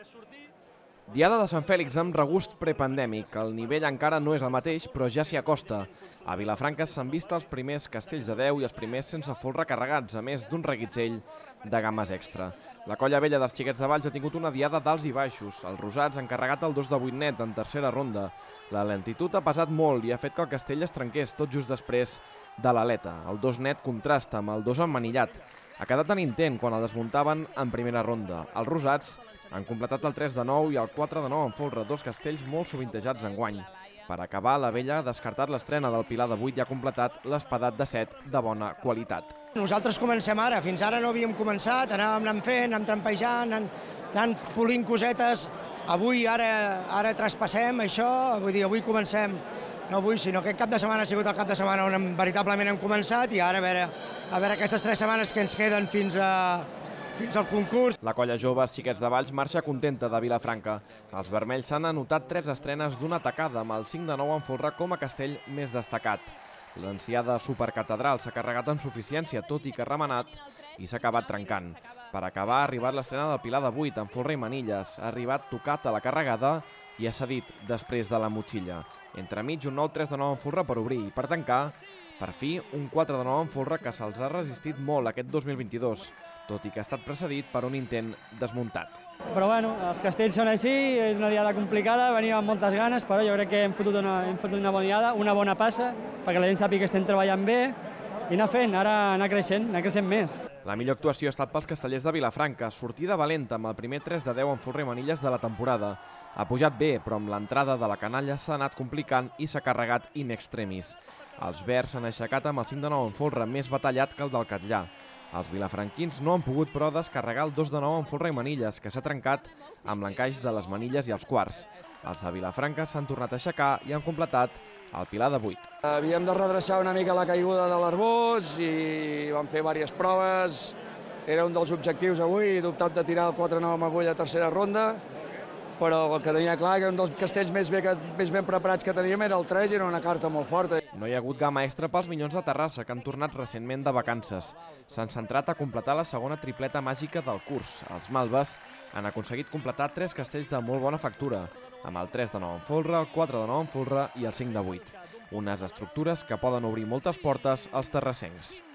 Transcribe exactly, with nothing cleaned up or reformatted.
Diada de Sant Fèlix amb regust prepandèmic. El nivell encara no és el mateix, però ja s'hi acosta. A Vilafranca s'han vist els primers castells de deu i els primers sense folre carregats, a més d'un reguitzell de gammes extra. La colla vella dels Xiquets de Valls ha tingut una diada d'alts i baixos. Els rosats han carregat el dos de vuit net en tercera ronda. La lentitud ha pesat molt i ha fet que el castell es trenqués tot just després de l'aleta. El dos net contrasta amb el dos emmanillat. Ha quedat tan intent quan el desmuntaven en primera ronda. Els rosats han completat el tres de nou i el quatre de nou en folre, dos castells molt sovintejats enguany. Per acabar, la vella ha descartat l'estrena del pilar de vuit i ha completat l'espadat de set de bona qualitat. Nosaltres comencem ara, fins ara no havíem començat, anàvem anant fent, anant trampejant, anant, anant polint cosetes. Avui, ara, ara traspassem això, vull dir, avui comencem, no avui, sinó que aquest cap de setmana ha sigut el cap de setmana on veritablement hem començat i ara a veure, a veure aquestes tres setmanes que ens queden fins a fins al concurs. La colla jove Xiquets de Valls marxa contenta de Vilafranca. Els vermells s'han anotat tres estrenes d'una tacada, amb el cinc de nou en folre com a castell més destacat. L'anciada supercatedral s'ha carregat amb suficiència, tot i que ha remenat, i s'ha acabat trencant. Per acabar, ha arribat l'estrena del pilar de vuit en folre i manilles. Ha arribat tocat a la carregada i ha cedit després de la motxilla. Entremig, un nou tres de nou en folre per obrir i per tancar, per fi, un quatre de nou en folre que se'ls ha resistit molt aquest dos mil vint-i-dos. Tot i que ha estat precedit per un intent desmuntat. Però bueno, els castells són així, és una diada complicada, venim amb moltes ganes, però jo crec que hem fotut una, hem fotut una bona diada, una bona passa, perquè la gent sàpiga que estem treballant bé i anar fent, ara anar creixent, anar creixent més. La millor actuació ha estat pels castellers de Vilafranca, sortida valenta amb el primer tres de deu en folre i manilles de la temporada. Ha pujat bé, però amb l'entrada de la canalla s'ha anat complicant i s'ha carregat in extremis. Els verds s'han aixecat amb el cinc de nou en folre, més batallat que el del Catllà. Els vilafranquins no han pogut, però, descarregar el dos de nou en folre i manilles, que s'ha trencat amb l'encaix de les manilles i els quarts. Els de Vilafranca s'han tornat a aixecar i han completat el pilar de vuit. Havíem de redreçar una mica la caiguda de l'arbós i vam fer diverses proves. Era un dels objectius avui, he dubtat de tirar el quatre nou amb agulla a tercera ronda, però el que tenia clar que un dels castells més, bé, més ben preparats que teníem era el tres i era una carta molt forta. No hi ha hagut gamma extra pels Minyons de Terrassa, que han tornat recentment de vacances. S'han centrat a completar la segona tripleta màgica del curs. Els malves han aconseguit completar tres castells de molt bona factura, amb el tres de nou en folre, el quatre de nou en folre i el cinc de vuit. Unes estructures que poden obrir moltes portes als terrassencs.